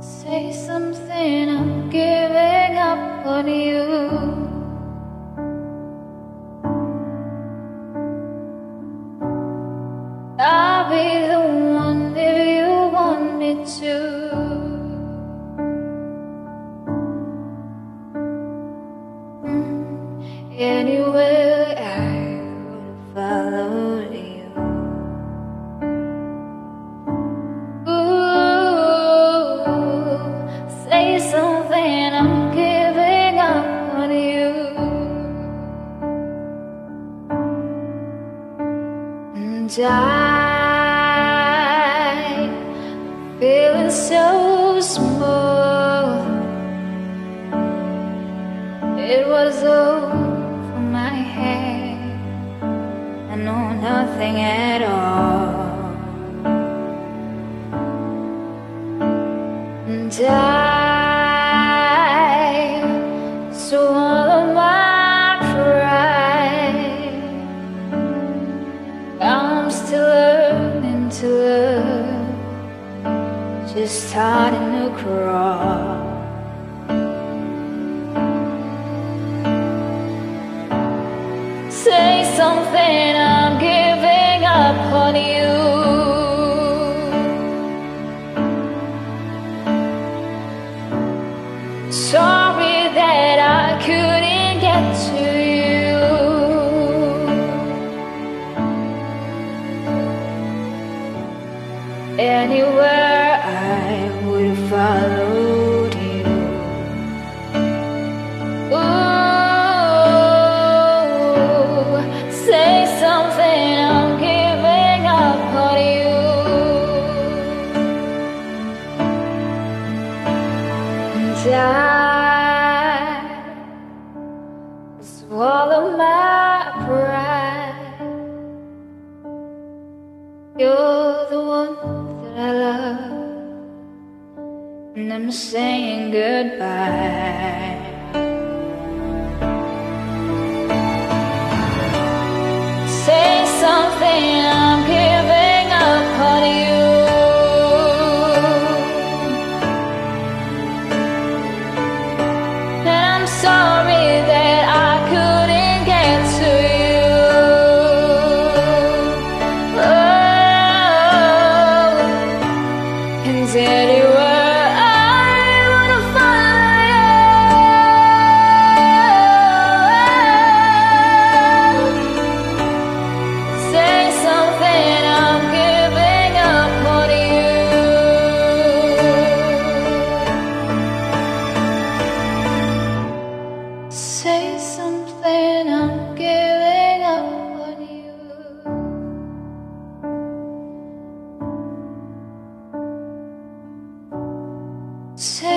Say something, I'm giving up on you. I'll be the one if you want me to. Anywhere I would follow you. Ooh, say something, I'm giving up on you. And I'm feeling so small. It was over my head. I know nothing at all. And I swallow my pride. I'm still learning to love, just starting to crawl. Say something, I'm giving up on you. Sorry that I couldn't get to you. Anywhere I would have followed you. Ooh, say something, I'm giving up on you. And I swallow my pride. You're the one that I love, and I'm saying goodbye. Say something, I'm giving up on you. And I'm sorry that I couldn't get to you. Oh, and anywhere I wanna find you. Say something, I'm giving up on you. Say something, I'm giving up on you. Say